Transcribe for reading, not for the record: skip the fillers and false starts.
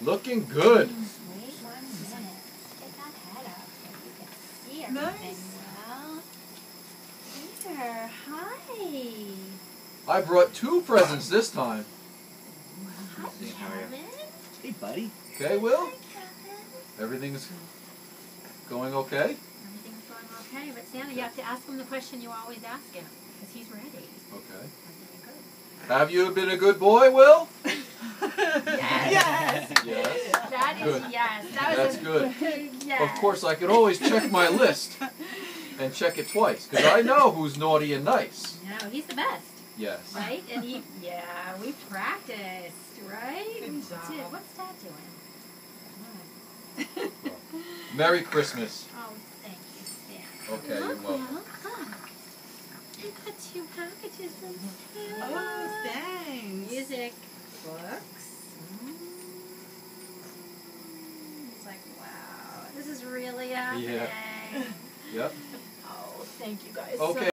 Looking good. Wait 1 minute. Get that head up so you can see everything Nice. well. Here, hi. I brought 2 presents this time. Hi, Kevin. Hey, buddy. Okay, Will? Hi, Kevin. Everything's going okay? Everything's going okay, but Santa, you have to ask him the question you always ask him, because he's ready. Okay. Everything good. Have you been a good boy, Will? Yes. Yes. That is Good. yes. That was That's a good. big yes. Of course, I can always check my list and check it twice, because I know who's naughty and nice. No, he's the best, Yes. right? And we practiced, right? Good We job. did. What's Dad doing? Merry Christmas. Oh, thank you, Santa. Okay, you're Look, welcome. Will, look. I got 2 packages from Santa. Oh, thanks. Music, books. It's like, wow, this is really happening. Yep. Oh, thank you guys. Okay.